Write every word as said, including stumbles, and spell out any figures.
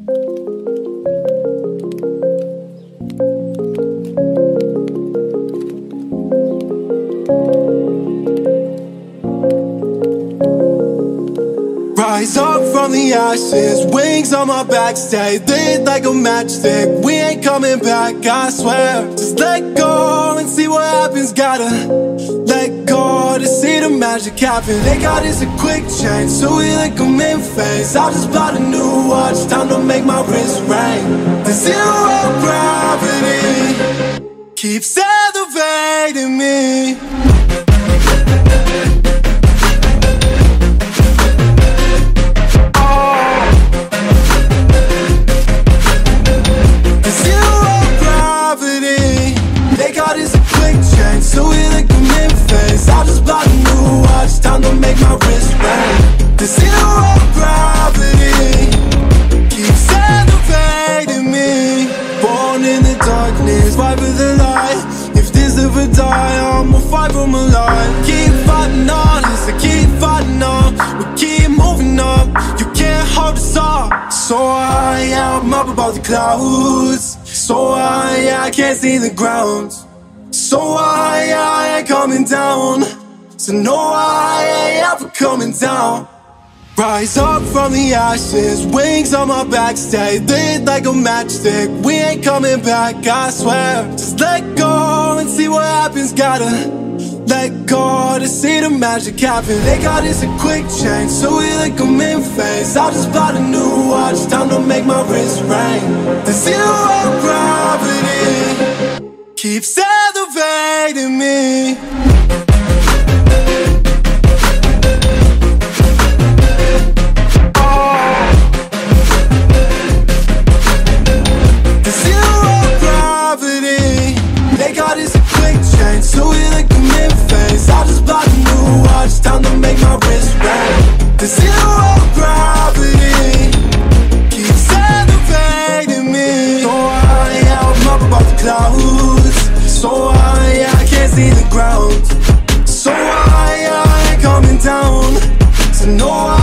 Rise up from the ashes, wings on my back, stay lit like a matchstick. We ain't coming back, I swear. Just let go and see what happens. Gotta let go to see the magic happen. They got us a quick change, so we like them in phase. I just bought a new watch, time to make my wrist ring. The zero gravity keeps elevating me. So we like them in phase. I just bought a new watch, time to make my wrist ring. The zero gravity keeps elevating me. Born in the darkness, fight for the light. If this ever die, I'ma fight for my life. Keep fighting on, yes, I keep fighting on. We keep moving up, you can't hold us up. So high, I'm up above the clouds. So high, I can't see the ground. So I, I ain't coming down. So no, I ain't ever coming down. Rise up from the ashes, wings on my back, stay lit like a matchstick. We ain't coming back, I swear. Just let go and see what happens. Gotta let go to see the magic happen. They got us a quick change, so we like them in phase. I just bought a new watch, time to make my wrist ring. The zero gravity keeps elevating me. The zero gravity, they got us a quick change, so we like them in phase. I just bought a new watch, time to make my wrist ring. The zero gravity keeps elevating me. So high, I'm up above the clouds. So high, I can't see the ground. So high, I ain't coming down. So no, I